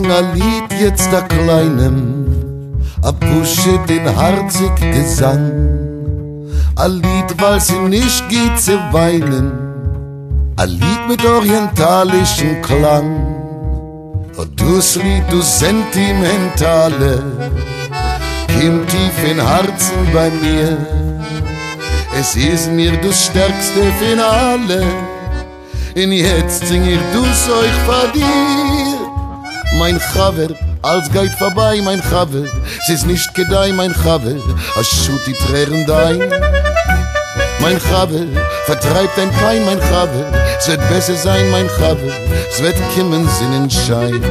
sing a Lied jetzt a kleinem, a pushe den harzig Gesang. A Lied, weil sie nicht geht zu weinen, a Lied mit orientalischem Klang. Und dus Lied, du Sentimentale, kim tief in Herzen bei mir. Es ist mir das stärkste Finale, und jetzt sing ich dus euch vor dir. Mein Chaver, alles geht vorbei, mein Chaver, es ist nicht gedei, mein Chaver, als schut die Tränen dein. Mein Chaver, vertreibt dein Pein, mein Chaver, es wird besser sein, mein Chaver, es wird kommen Sonnenschein.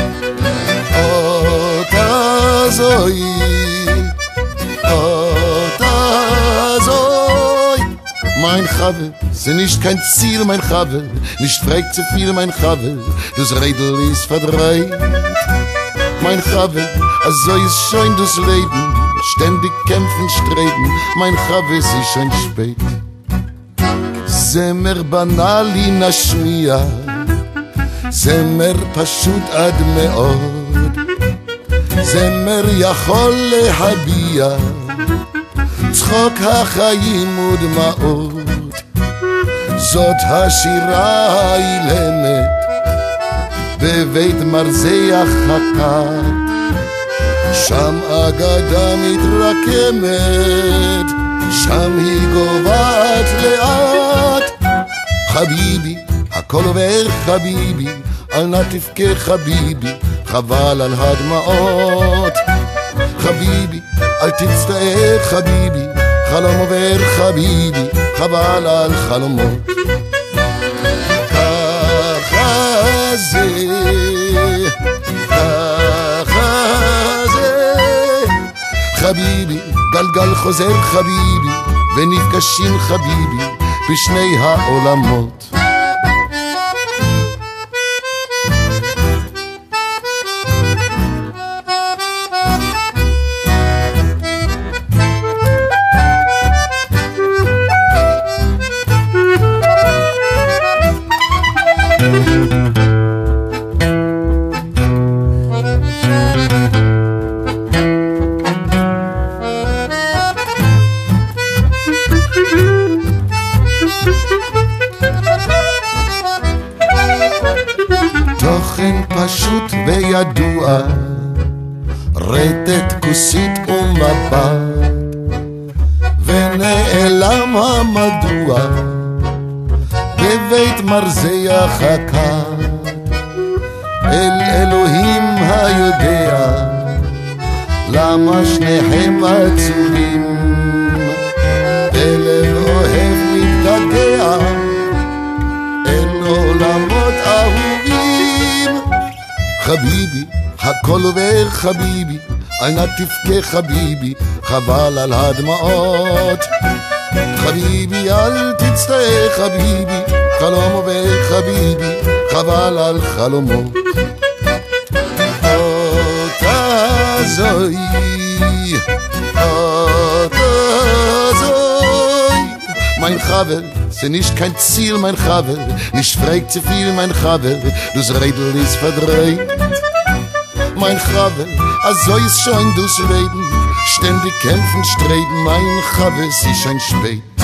Oh, Tazoi, oh, Tazoi, mein Chaver, es ist nicht kein Ziel, mein Chaver, nicht fragt zu viel, mein Chaver, das Rädel ist verdreht. Mein Chaver, also ist schon das Leben, ständig kämpfen, streben, mein Chaver, es ist schon spät. Zemer banali nashmiya, zemer pashut ad me'od, zemer yachol lehabiya, צחוק החיים ודמעות, זאת השירה האילמת בבית מרזח הקר, שם אגדה מתרקמת, שם היא גובעת לאט. חביבי, הכל עובר חביבי, אל נא תבכה חביבי, חבל על הדמעות. חביבי, אל תצטער חביבי, חלום עובר חביבי, חבל על חלומות. ככה זה, ככה זה, חביבי, גלגל חוזר חביבי, ונפגשים חביבי בשני העולמות. תוכן פשוט וידוע, רטט כוסית ומבט, ונעלם המדוע בבית מרזח הקר. אל אלוהים היודע למה שניכם עצובים, בלב אוהב מתגעגע אל עולמות אהובים. חביבי, הכל עובר חביבי, אל נא תבכה חביבי, חבל על הדמעות. חביבי, אל תצטער חביבי, חלום עובר חביבי, חבל על חלומות. Tazoi, oh Tazoi, mein Chaver, es ist nicht kein Ziel, mein Chaver, nicht fragt zu viel, mein Chaver, das Rädel ist verdreht. Mein Chaver, also ist schon das Leben, ständig kämpfen, streben, mein Chaver, es ist schon spät.